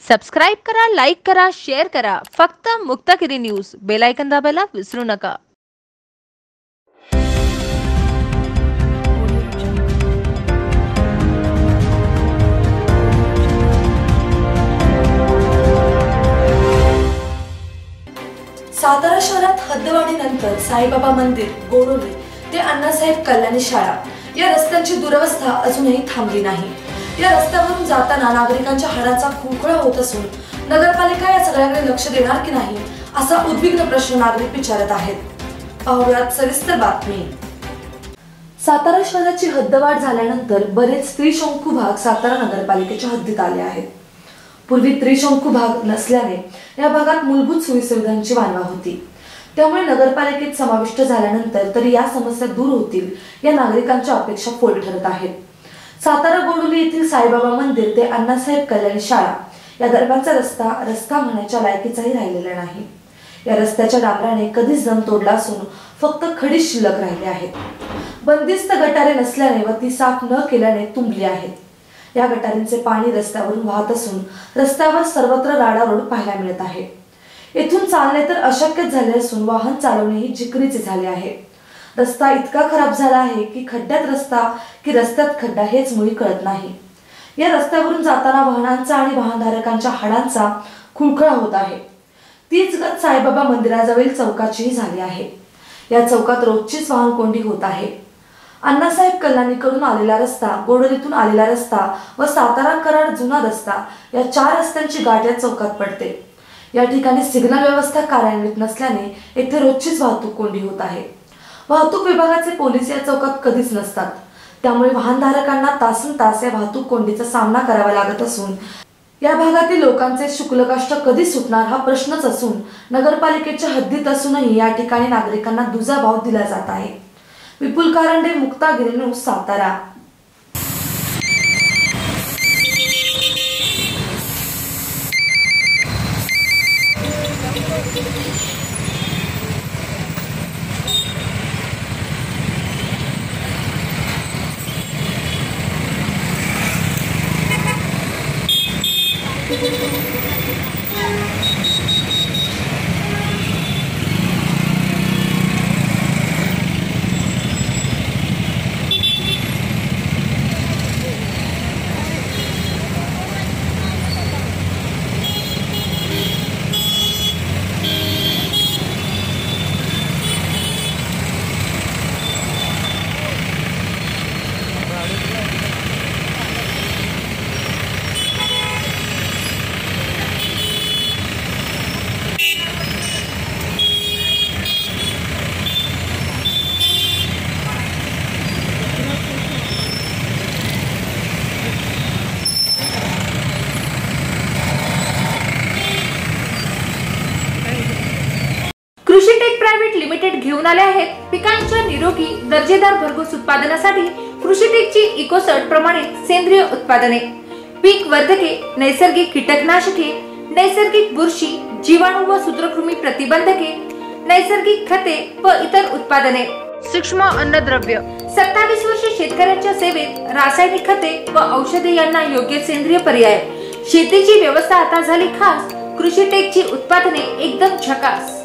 Subscribe करा, like करा, share करा. फक्त मुक्तागिरी न्यूज. बेल आयकॉन दाबायला विसरू नका. सातारा शहरात हद्दवाढीनंतर साईबाबा मंदिर, गोडोली ते अण्णासाहेब कल्याणी शाळा या रस्त्यांची दुरवस्था अजूनही थांबली नाही. या रस्त्यावरून जाताना नागरिकांच्या हाडाचा खुळखुळा होत असून नगरपालिका या सगळ्याकडे लक्ष देणार की नाही असा उद्विग्न प्रश्न नागरिक विचारत आहेत. पाहुयात सविस्तर बातमी. सातारा शहराची हद्दवाढ झाल्यानंतर बरेच त्रिशंकू भाग सातारा नगरपालिकेच्या हद्दीत आले आहेत. पूर्वी त्रिशंकू भाग नसल्याने या भागात मूलभूत सुविधांची वानवा होती. त्यामुळे नगरपालिकेत समाविष्ट झाल्यानंतर तरी या समस्या दूर होतील या नागरिकांच्या अपेक्षा फोल ठरत आहेत. सातारा गोडोली येथील साईबाबा मंदिर ते अण्णासाहेब कल्याणी शाळा या दरम्यानचा रस्ता म्हणण्याच्या लायकीचाही राहिलेला नाही. या रस्त्याच्या डांबराने कधीच दम तोडला असून फक्त खडीच शिल्लक राहिले आहेत. बंदिस्त गटारे नसल्याने व ती साफ न केल्याने तुंबली आहेत. या गटारींचे पाणी रस्त्यावरून वाहत असून रस्त्यावर सर्वत्र राडारोड पाहायला मिळत आहे. येथून चालणे तर अशक्यच झाले असून वाहन चालवणेही जिकरीचे झाले आहे. रस्ता इतका खराब झाला आहे की खड्ड्यात रस्ता की रस्त्यात खड्डा हेच मुळी कळत नाही. या रस्त्यावरून जाताना वाहनांचा आणि वाहनधारकांच्या हाडांचा खुळखुळा होत आहे. तीच गत साईबाबा मंदिराजवळील चौकाचीही झाली आहे. या चौकात रोजचीच वाहन कोंडी होत आहे. अण्णासाहेब कल्याणीकडून आलेला रस्ता, गोडोलीतून आलेला रस्ता व सातारा कराड जुना रस्ता या 4 रस्त्यांची गाठ या चौकात पडते. या ठिकाणी सिग्नल व्यवस्था कार्यान्वित नसल्याने येथे रोजचीच वाहतूक कोंडी होत आहे. वाहतूक विभागाचे पोलीस या चौकात कधीच नसतात. त्यामुळे वाहनधारकांना तासनतास या वाहतूक कोंडीचा सामना करावा लागत असून या भागातील लोकांचे शुक्लकष्ट कधी सुटणार हा प्रश्नच असून नगरपालिकेच्या हद्दीत असूनही या ठिकाणी नागरिकांना दुजा भाव दिला जात आहे. विपुल कारंडे, मुक्तागिरी न्यूज, सातारा. कृषी टेक प्रायव्हेट लिमिटेड घेऊन आले आहेत पिकांच्या निरोगी दर्जेदार भरघोस उत्पादनासाठी कृषी टेकची इकोसर्ट प्रमाणित सेंद्रिय उत्पादने, पीक वर्धके, नैसर्गिक कीटकनाशके, नैसर्गिक बुरशी, जीवाणू व सूत्रकृमी प्रतिबंधके, नैसर्गिक खते व इतर उत्पादने, सूक्ष्म अन्नद्रव्य. 27 वर्षे शेतकऱ्यांच्या सेवेत रासायनिक खते व औषधे यांना योग्य सेंद्रिय पर्याय. शेतीची व्यवस्था आता झाली खास. कृषी टेकची उत्पादने एकदम झकास.